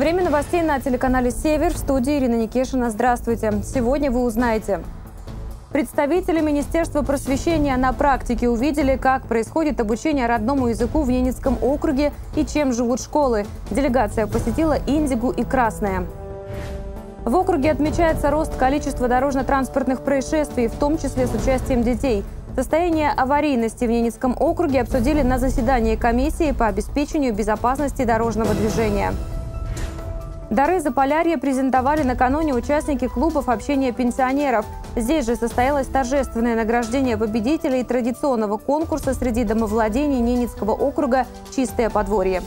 Время новостей на телеканале «Север». В студии Ирина Никешина. Здравствуйте. Сегодня вы узнаете. Представители Министерства просвещения на практике увидели, как происходит обучение родному языку в Ненецком округе и чем живут школы. Делегация посетила Индигу и Красное. В округе отмечается рост количества дорожно-транспортных происшествий, в том числе с участием детей. Состояние аварийности в Ненецком округе обсудили на заседании комиссии по обеспечению безопасности дорожного движения. Дары Заполярья презентовали накануне участники клубов общения пенсионеров. Здесь же состоялось торжественное награждение победителей традиционного конкурса среди домовладений Ненецкого округа «Чистое подворье».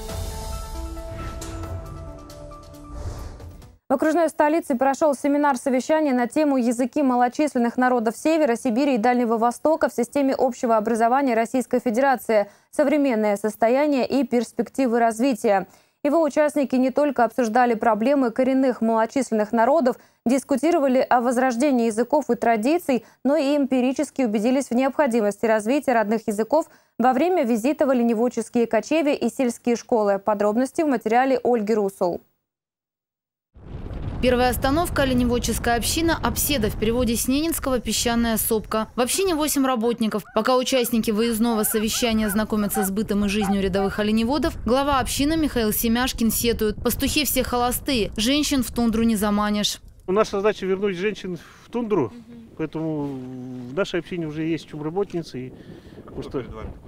В окружной столице прошел семинар-совещание на тему «Языки малочисленных народов Севера, Сибири и Дальнего Востока в системе общего образования Российской Федерации. Современное состояние и перспективы развития». Его участники не только обсуждали проблемы коренных малочисленных народов, дискутировали о возрождении языков и традиций, но и эмпирически убедились в необходимости развития родных языков во время визита в оленеводческие кочевья и сельские школы. Подробности в материале Ольги Русул. Первая остановка – оленеводческая община «Обседа», в переводе с ненецкого «песчаная сопка». В общине 8 работников. Пока участники выездного совещания знакомятся с бытом и жизнью рядовых оленеводов, глава общины Михаил Семяшкин сетует: пастухи все холостые, женщин в тундру не заманишь. Наша задача вернуть женщин в тундру, поэтому в нашей общине уже есть чумработницы. И просто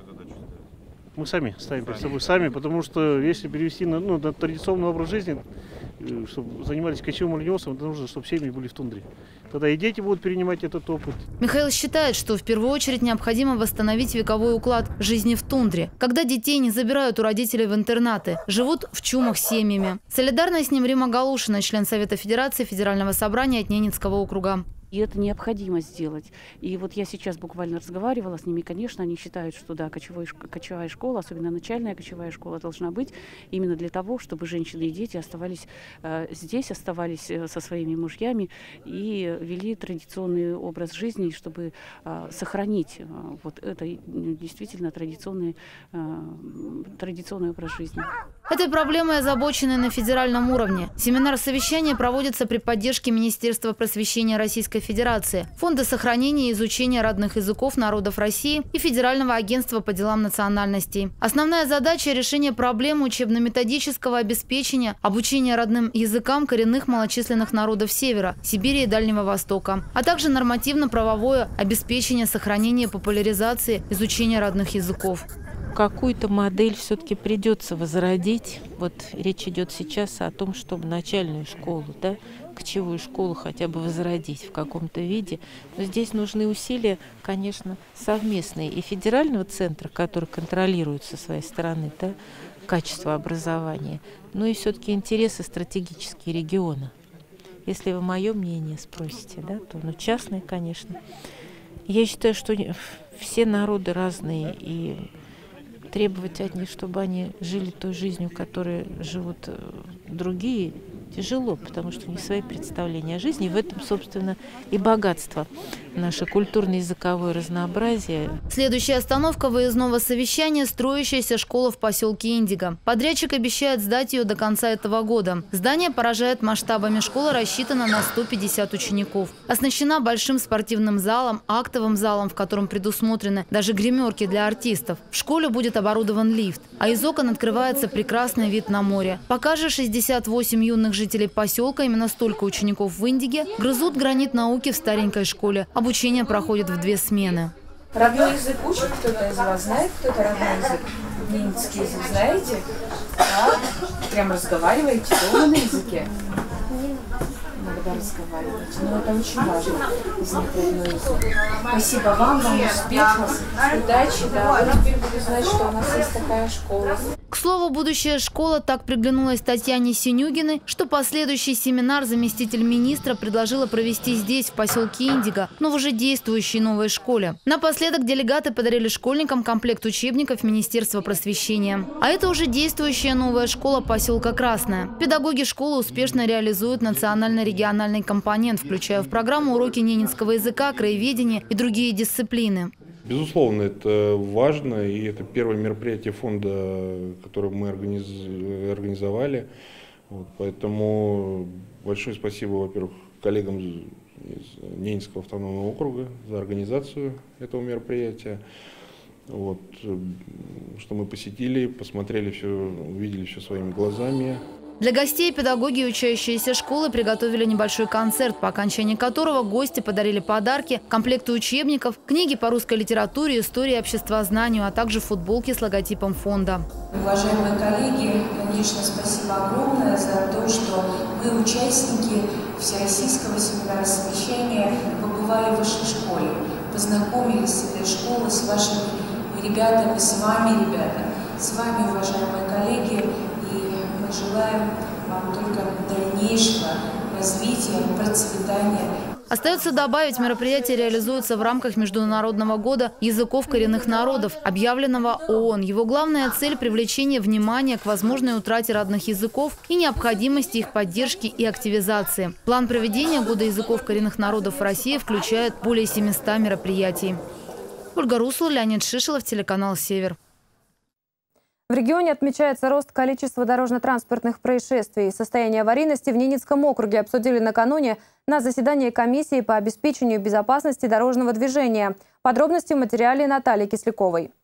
мы сами ставим перед собой сами, потому что если перевести на традиционный образ жизни, чтобы занимались кочевым оленеводством, это нужно, чтобы семьи были в тундре. Тогда и дети будут перенимать этот опыт. Михаил считает, что в первую очередь необходимо восстановить вековой уклад жизни в тундре, когда детей не забирают у родителей в интернаты, живут в чумах семьями. Солидарна с ним Рима Галушина, член Совета Федерации Федерального собрания от Ненецкого округа. И это необходимо сделать. И вот я сейчас буквально разговаривала с ними, конечно, они считают, что да, кочевая школа, особенно начальная кочевая школа, должна быть именно для того, чтобы женщины и дети оставались здесь, оставались со своими мужьями и вели традиционный образ жизни, чтобы сохранить вот это действительно традиционный образ жизни. Этой проблемой озабочены на федеральном уровне. Семинар-совещание проводится при поддержке Министерства просвещения Российской Федерации, Фонда сохранения и изучения родных языков народов России и Федерального агентства по делам национальностей. Основная задача – решение проблемы учебно-методического обеспечения обучения родным языкам коренных малочисленных народов Севера, Сибири и Дальнего Востока, а также нормативно-правовое обеспечение сохранения и популяризации изучения родных языков. Какую-то модель все-таки придется возродить. Вот речь идет сейчас о том, чтобы начальную школу, кочевую школу хотя бы возродить в каком-то виде. Но здесь нужны усилия, конечно, совместные и федерального центра, который контролирует со своей стороны качество образования, но и все-таки интересы стратегические региона. Если вы мое мнение спросите, то частные, конечно. Я считаю, что все народы разные, и требовать от них, чтобы они жили той жизнью, которой живут другие, тяжело, потому что у них свои представления о жизни. И в этом, собственно, и богатство, наше культурно-языковое разнообразие. Следующая остановка выездного совещания – строящаяся школа в поселке Индиго. Подрядчик обещает сдать ее до конца этого года. Здание поражает масштабами. Школа рассчитана на 150 учеников. Оснащена большим спортивным залом, актовым залом, в котором предусмотрены даже гримерки для артистов. В школе будет оборудован лифт, а из окон открывается прекрасный вид на море. Пока же 68 юных жителей поселка, именно столько учеников в Индиге, грызут гранит науки в старенькой школе. Обучение проходит в 2 смены. Родной язык учит? Кто-то из вас знает, кто это родной язык? Ненецкий язык знаете? Да? Прям разговариваете дома на языке? Иногда разговариваете. Но это очень важно, знать родной язык. Спасибо вам успехов, удачи. Да, вы теперь будете знать, что у нас есть такая школа. К слову, будущая школа так приглянулась Татьяне Синюгиной, что последующий семинар заместитель министра предложила провести здесь, в поселке Индиго, но в уже действующей новой школе. Напоследок делегаты подарили школьникам комплект учебников Министерства просвещения. А это уже действующая новая школа поселка Красное. Педагоги школы успешно реализуют национально-региональный компонент, включая в программу уроки ненецкого языка, краеведения и другие дисциплины. Безусловно, это важно, и это первое мероприятие фонда, которое мы организовали. Вот, поэтому большое спасибо, во-первых, коллегам из Ненецкого автономного округа за организацию этого мероприятия. Вот, что мы посетили, посмотрели все, увидели все своими глазами. Для гостей педагоги и учащиеся школы приготовили небольшой концерт, по окончании которого гости подарили подарки, комплекты учебников, книги по русской литературе, истории, обществознанию, а также футболки с логотипом фонда. Уважаемые коллеги, конечно, спасибо огромное за то, что вы, участники Всероссийского семинара совещания, побывали в вашей школе, познакомились с этой школой, с вашими ребятами, с вами, ребята, с вами, уважаемые коллеги. Желаем вам только дальнейшего развития, процветания. Остается добавить, мероприятие реализуется в рамках Международного года языков коренных народов, объявленного ООН. Его главная цель – привлечение внимания к возможной утрате родных языков и необходимости их поддержки и активизации. План проведения Года языков коренных народов в России включает более 700 мероприятий. Ольга Руслова, Леонид Шишелов, телеканал «Север». В регионе отмечается рост количества дорожно-транспортных происшествий. Состояние аварийности в Ненецком округе обсудили накануне на заседании комиссии по обеспечению безопасности дорожного движения. Подробности в материале Натальи Кисляковой.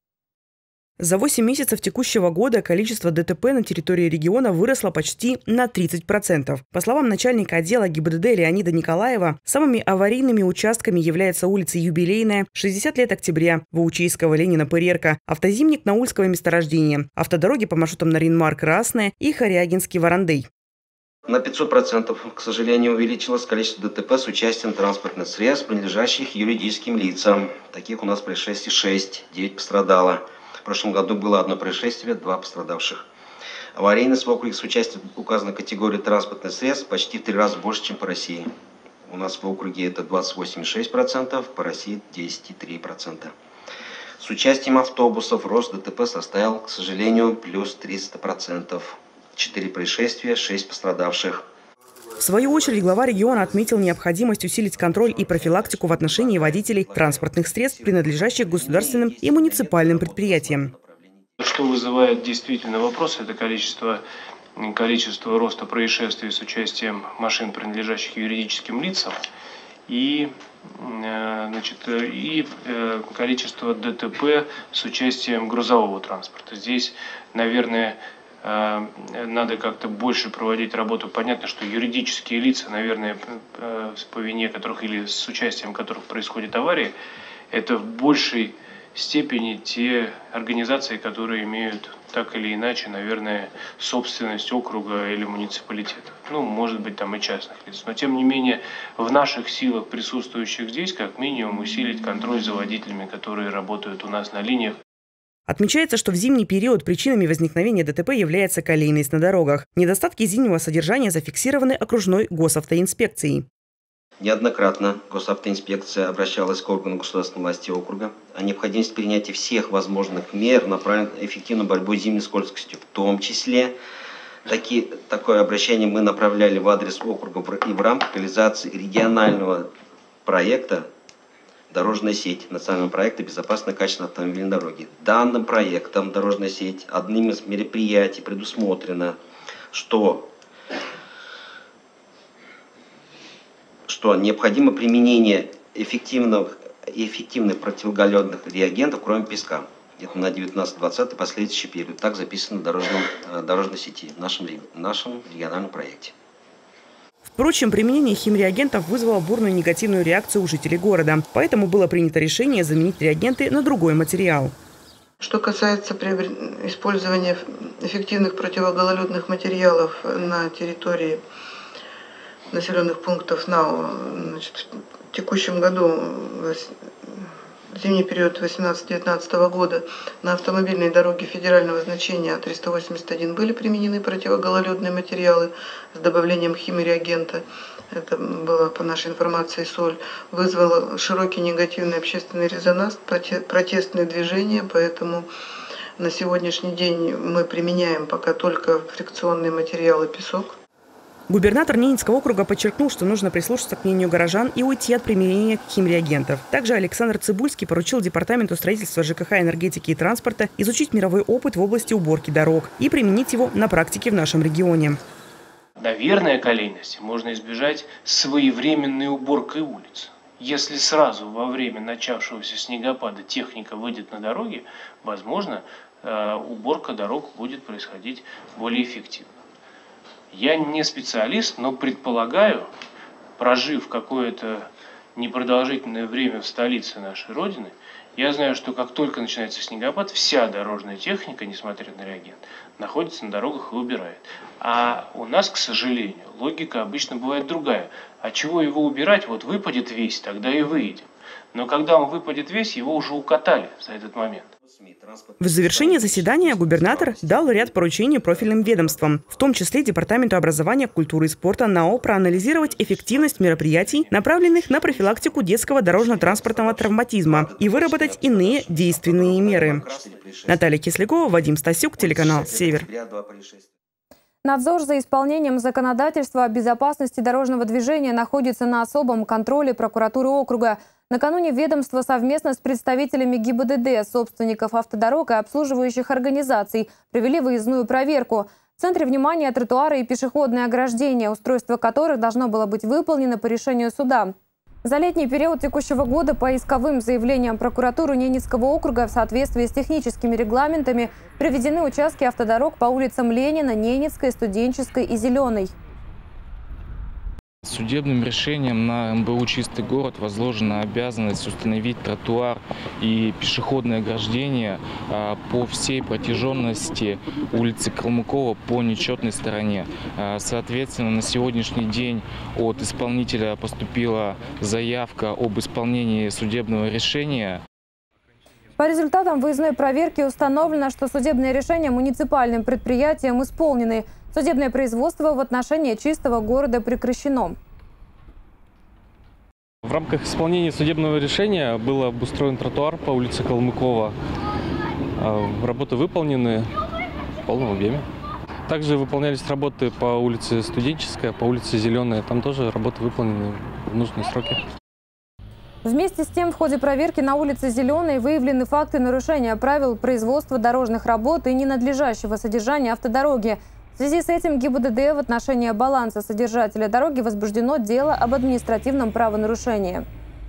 За 8 месяцев текущего года количество ДТП на территории региона выросло почти на 30%. По словам начальника отдела ГИБДД Леонида Николаева, самыми аварийными участками являются улица Юбилейная, 60 лет октября, Ваучейского, Ленина-Пырерка, автозимник Наульского месторождения, автодороги по маршрутам Нарин-Мар-Красная и Харягинский-Варандей. На 500%, к сожалению, увеличилось количество ДТП с участием транспортных средств, принадлежащих юридическим лицам. Таких у нас происшествий 6, 9 пострадало. В прошлом году было 1 происшествие, 2 пострадавших. Аварийность в округе с участием указанной категории транспортных средств почти в 3 раза больше, чем по России. У нас в округе это 28,6%, по России 10,3%. С участием автобусов рост ДТП составил, к сожалению, плюс 300%. 4 происшествия, 6 пострадавших. В свою очередь глава региона отметил необходимость усилить контроль и профилактику в отношении водителей транспортных средств, принадлежащих государственным и муниципальным предприятиям. Что вызывает действительно вопрос, это количество роста происшествий с участием машин, принадлежащих юридическим лицам, и количество ДТП с участием грузового транспорта. Здесь, наверное, надо как-то больше проводить работу. Понятно, что юридические лица, наверное, по вине которых или с участием которых происходит аварии, это в большей степени те организации, которые имеют так или иначе, наверное, собственность округа или муниципалитета. Ну, может быть, там и частных лиц. Но, тем не менее, в наших силах, присутствующих здесь, как минимум, усилить контроль за водителями, которые работают у нас на линиях. Отмечается, что в зимний период причинами возникновения ДТП является колейность на дорогах. Недостатки зимнего содержания зафиксированы окружной госавтоинспекцией. Неоднократно госавтоинспекция обращалась к органу государственной власти округа о необходимости принятия всех возможных мер, направленных на эффективную борьбу с зимней скользкостью. В том числе такое обращение мы направляли в адрес округа и в рамках реализации регионального проекта «Дорожная сеть» национального проекта «Безопасная и качественная автомобильной дороги». Данным проектом «Дорожная сеть» одним из мероприятий предусмотрено, что необходимо применение эффективных противогололедных реагентов, кроме песка. Это на 19-20 последующий период. Так записано в дорожной сети, в нашем региональном проекте. Впрочем, применение химреагентов вызвало бурную негативную реакцию у жителей города. Поэтому было принято решение заменить реагенты на другой материал. Что касается использования эффективных противогололедных материалов на территории населенных пунктов НАО, в текущем году, зимний период 18-19 года, на автомобильной дороге федерального значения А381 были применены противогололедные материалы с добавлением химреагента. Это было, по нашей информации, соль. Вызвало широкий негативный общественный резонанс, протестные движения, поэтому на сегодняшний день мы применяем пока только фрикционные материалы песок. Губернатор Ненецкого округа подчеркнул, что нужно прислушаться к мнению горожан и уйти от применения химреагентов. Также Александр Цыбульский поручил Департаменту строительства, ЖКХ, энергетики и транспорта изучить мировой опыт в области уборки дорог и применить его на практике в нашем регионе. Наверное, колейности можно избежать своевременной уборкой улиц. Если сразу во время начавшегося снегопада техника выйдет на дороги, возможно, уборка дорог будет происходить более эффективно. Я не специалист, но предполагаю, прожив какое-то непродолжительное время в столице нашей Родины, я знаю, что как только начинается снегопад, вся дорожная техника, несмотря на реагент, находится на дорогах и убирает. А у нас, к сожалению, логика обычно бывает другая. А чего его убирать? Вот выпадет весь, тогда и выйдем. Но когда он выпадет весь, его уже укатали за этот момент. В завершении заседания губернатор дал ряд поручений профильным ведомствам, в том числе Департаменту образования, культуры и спорта НАО, проанализировать эффективность мероприятий, направленных на профилактику детского дорожно-транспортного травматизма, и выработать иные действенные меры. Наталья Кислякова, Вадим Стасюк, телеканал «Север». Надзор за исполнением законодательства о безопасности дорожного движения находится на особом контроле прокуратуры округа. Накануне ведомство совместно с представителями ГИБДД, собственников автодорог и обслуживающих организаций провели выездную проверку. В центре внимания тротуары и пешеходные ограждения, устройство которых должно было быть выполнено по решению суда. За летний период текущего года по исковым заявлениям прокуратуры Ненецкого округа в соответствии с техническими регламентами приведены участки автодорог по улицам Ленина, Ненецкой, Студенческой и Зеленой. Судебным решением на МБУ «Чистый город» возложена обязанность установить тротуар и пешеходное ограждение по всей протяженности улицы Калмыкова по нечетной стороне. Соответственно, на сегодняшний день от исполнителя поступила заявка об исполнении судебного решения. По результатам выездной проверки установлено, что судебные решения муниципальным предприятиям исполнены. Судебное производство в отношении Чистого города прекращено. В рамках исполнения судебного решения был обустроен тротуар по улице Калмыкова. Работы выполнены в полном объеме. Также выполнялись работы по улице Студенческая, по улице Зеленая. Там тоже работы выполнены в нужные сроки. Вместе с тем, в ходе проверки на улице Зеленой выявлены факты нарушения правил производства дорожных работ и ненадлежащего содержания автодороги. В связи с этим ГИБДД в отношении баланса содержателя дороги возбуждено дело об административном правонарушении.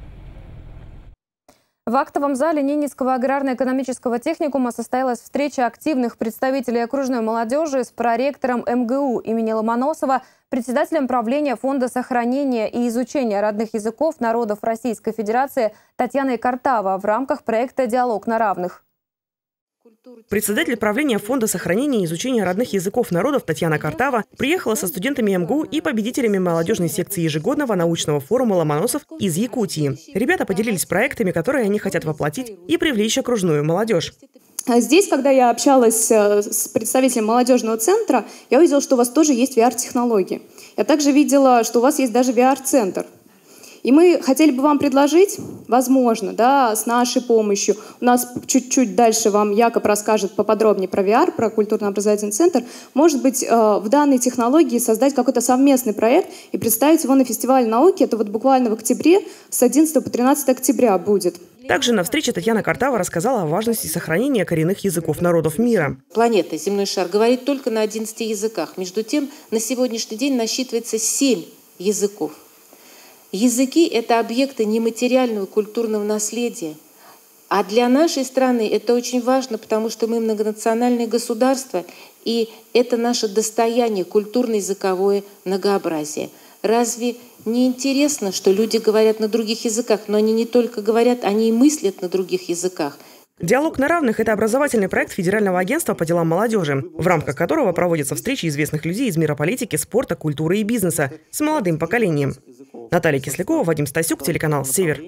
В актовом зале Ненецкого аграрно-экономического техникума состоялась встреча активных представителей окружной молодежи с проректором МГУ имени Ломоносова, председателем правления Фонда сохранения и изучения родных языков народов Российской Федерации Татьяной Картава в рамках проекта «Диалог на равных». Председатель правления Фонда сохранения и изучения родных языков народов Татьяна Картава приехала со студентами МГУ и победителями молодежной секции ежегодного научного форума «Ломоносов» из Якутии. Ребята поделились проектами, которые они хотят воплотить и привлечь окружную молодежь. Здесь, когда я общалась с представителем молодежного центра, я увидела, что у вас тоже есть VR-технологии. Я также видела, что у вас есть даже VR-центр. И мы хотели бы вам предложить, возможно, да, с нашей помощью, у нас чуть-чуть дальше вам Якоб расскажет поподробнее про VR, про культурно-образовательный центр, может быть, в данной технологии создать какой-то совместный проект и представить его на фестивале науки. Это вот буквально в октябре, с 11 по 13 октября будет. Также на встрече Татьяна Картава рассказала о важности сохранения коренных языков народов мира. Планета, земной шар, говорит только на 11 языках. Между тем, на сегодняшний день насчитывается 7 языков. Языки – это объекты нематериального культурного наследия. А для нашей страны это очень важно, потому что мы многонациональное государство, и это наше достояние, культурно-языковое многообразие. Разве не интересно, что люди говорят на других языках, но они не только говорят, они и мыслят на других языках? «Диалог на равных» – это образовательный проект Федерального агентства по делам молодежи, в рамках которого проводятся встречи известных людей из мира политики, спорта, культуры и бизнеса с молодым поколением. Наталья Кислякова, Вадим Стасюк, телеканал «Север».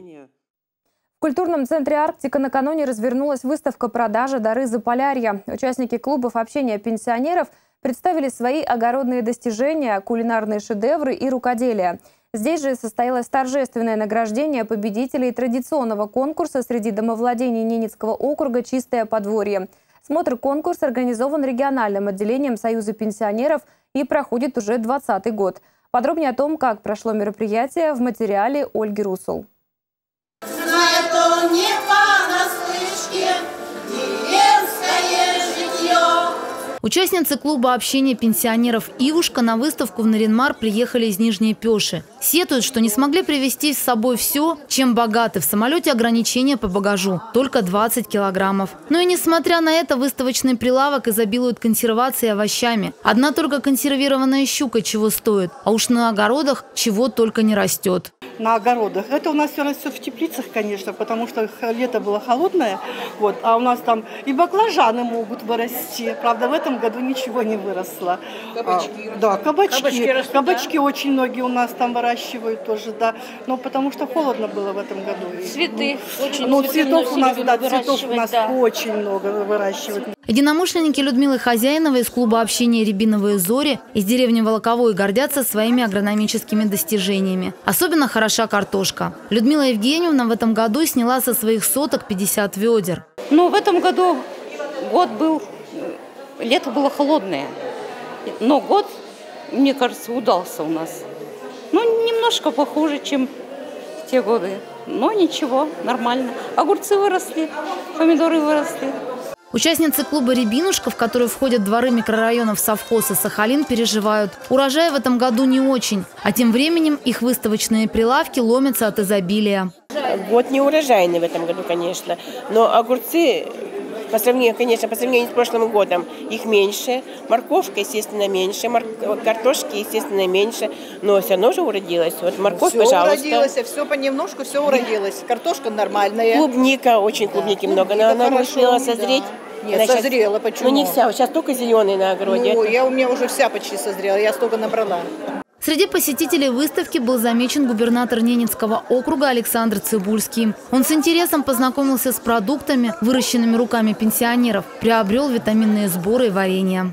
В культурном центре «Арктика» накануне развернулась выставка продажи «Дары Заполярья». Участники клубов общения пенсионеров представили свои огородные достижения, кулинарные шедевры и рукоделие. Здесь же состоялось торжественное награждение победителей традиционного конкурса среди домовладений Ненецкого округа «Чистое подворье». Смотр-конкурс организован региональным отделением Союза пенсионеров и проходит уже 20-й год. Подробнее о том, как прошло мероприятие, в материале Ольги Русул. Участницы клуба общения пенсионеров «Ивушка» на выставку в Нарьян-Мар приехали из Нижней Пёши. Сетуют, что не смогли привезти с собой все, чем богаты. В самолете ограничения по багажу – только 20 килограммов. Но и несмотря на это, выставочный прилавок изобилует консервацией и овощами. Одна только консервированная щука чего стоит, а уж на огородах чего только не растет. На огородах. Это у нас все растет в теплицах, конечно, потому что лето было холодное. Вот, а у нас там и баклажаны могут вырасти. Правда, в этом году ничего не выросло. Кабачки. Да, кабачки очень многие у нас там выращивают тоже, да. Но потому что холодно было в этом году. Цветы. Цветов у нас, да, цветов у нас очень много выращивают. Единомышленники Людмилы Хозяиновой из клуба общения «Рябиновые зори» из деревни Волоковой гордятся своими агрономическими достижениями. Особенно хороша картошка. Людмила Евгеньевна в этом году сняла со своих соток 50 ведер. Ну, в этом году лето было холодное. Но год, мне кажется, удался у нас. Ну, немножко похуже, чем в те годы. Но ничего, нормально. Огурцы выросли, помидоры выросли. Участницы клуба «Рябинушка», в который входят дворы микрорайонов совхоза Сахалин, переживают. Урожай в этом году не очень. А тем временем их выставочные прилавки ломятся от изобилия. Год не урожайный в этом году, конечно. Но огурцы, по сравнению с прошлым годом, их меньше. Морковка, естественно, меньше. Картошки, естественно, меньше. Но все равно же уродилось. Вот морковь, все пожалуйста. Уродилось, все понемножку, все уродилось. Картошка нормальная. Клубника, очень клубники много. Но она не успела созреть. Нет, она созрела, почему? Ну не вся, сейчас только зеленые на огороде. Ну, у меня уже вся почти созрела, я столько набрала. Среди посетителей выставки был замечен губернатор Ненецкого округа Александр Цыбульский. Он с интересом познакомился с продуктами, выращенными руками пенсионеров, приобрел витаминные сборы и варенье.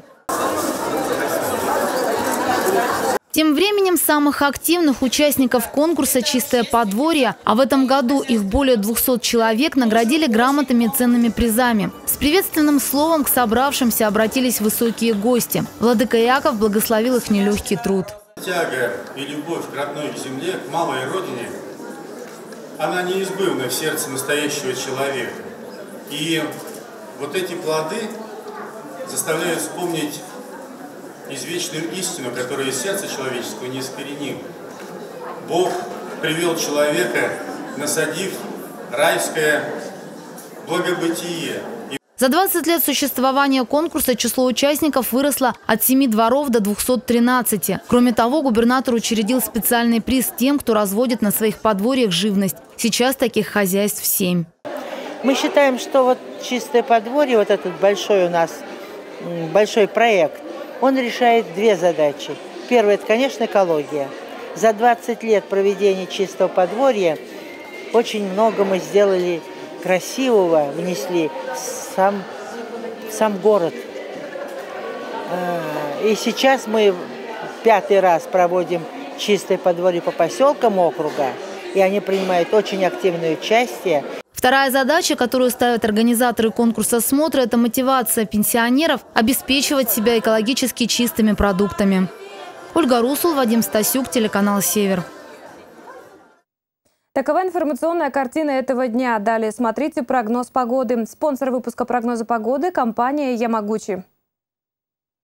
Тем временем самых активных участников конкурса «Чистое подворье», а в этом году их более 200 человек, наградили грамотами и ценными призами. С приветственным словом к собравшимся обратились высокие гости. Владыка Иаков благословил их нелегкий труд. Тяга и любовь к родной земле, к малой родине, она неизбывна в сердце настоящего человека. И вот эти плоды заставляют вспомнить извечную истину, которая из сердца человеческого неискоренима. Бог привел человека, насадив райское благобытие. За 20 лет существования конкурса число участников выросло от 7 дворов до 213. Кроме того, губернатор учредил специальный приз тем, кто разводит на своих подворьях живность. Сейчас таких хозяйств 7. Мы считаем, что вот «Чистое подворье», вот этот большой у нас, большой проект, он решает две задачи. Первая – это, конечно, экология. За 20 лет проведения «Чистого подворья» очень много мы сделали красивого, внесли сам город. И сейчас мы 5-й раз проводим «Чистое подворье» по поселкам округа, и они принимают очень активное участие. Вторая задача, которую ставят организаторы конкурса «Смотра», это мотивация пенсионеров обеспечивать себя экологически чистыми продуктами. Ольга Русул, Вадим Стасюк, телеканал «Север». Такова информационная картина этого дня. Далее смотрите прогноз погоды. Спонсор выпуска прогноза погоды – компания «Ямагучи».